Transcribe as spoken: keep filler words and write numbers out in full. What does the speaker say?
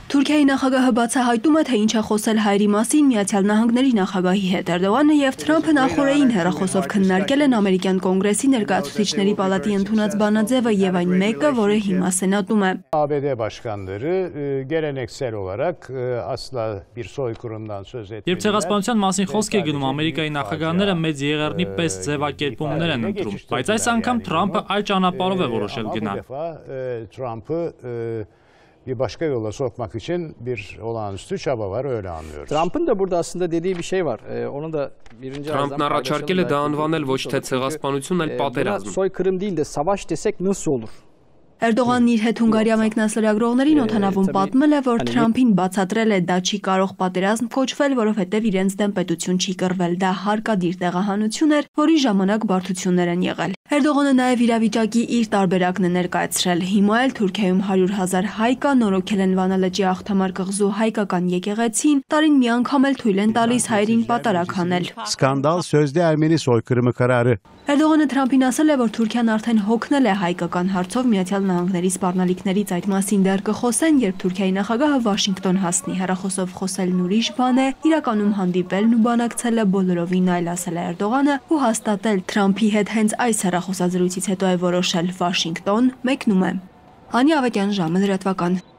Թուրքիայի նախագահը բացահայտում է, թե ինչ է խոսել հայերի մասին Միացյալ Նահանգների նախագահի հետ։ Էրդողանը եւ Թրամփը նախորդին հեռախոսով քննարկել են ամերիկյան կոնգրեսի ներկայացուցիչների պալատի ընդունած բանաձևը եւ այն մեկը, որը հիմա սենատում է։ ABD başkanları geleneksel olarak asla bir soykırımdan söz etmiyor. Երբ ցեղասպանության մասին խոսք է գնում, Ամերիկայի նախագահները մեծ եղեռնի պես ձևակերպումներ են ընտրում, բայց այս անգամ Թրամփը այլ ճանապարհով է որոշել գնալ։ Trump'ı bir başka yola sokmak için bir olağanüstü çaba var, öyle anlıyoruz. Trump'ın da burada aslında dediği bir şey var. Ee, onun da birinci Trump'ın առաջարկել է դա անվանել ոչ թե ցեղասպանություն, այլ պատերազմ։ Soykırım değil de savaş desek nasıl olur? Էրդողանն իր հետ Հունգարիա մեկնասրագրողներին օդանավում պատմել է, որ Թրամփին բացատրել է դա չի կարող պատերազմ կոչվել, որովհետև իրենց դեմ պետություն չի կռվել, դա հարկադիր տեղահանություն էր, որի ժամանակ բարդություններ են եղել։ Էրդողանը նաև իրավիճակի իր տարբերակն է ներկայացրել։ Հիմա էլ Թուրքիայում հարյուր հազար հայ կա, նորոգել են Վանա լճի աղթամար կղզու հայկական եկեղեցին, տարին մի անգամ էլ թույլ են տալիս հայերին պատարակ անել։ Skandal sözde Ermeni soykırımı kararı. Էրդողանը Թրամփին ասել է, որ Թուրքիան արդեն հոգնել է հայկական հարցով Միացյալ Նահանգների սպառնալիքներից այդ մասին դեռ կխոսեն, երբ Թուրքիայի նախագահը Վաշինգտոն հասնի։ Հեռախոսով խոսելն ուրիշ բան է, իրականում հանդիպելն ու բանակցելը բոլորովին այլ, ասել է Էրդողանը ու հաստատել Թրամփի հետ հենց այս հեռախոսազրույցից հետո է որոշել Վաշինգտոն մեկնում է։ Անի Ավետյան, ժամը լրատվական։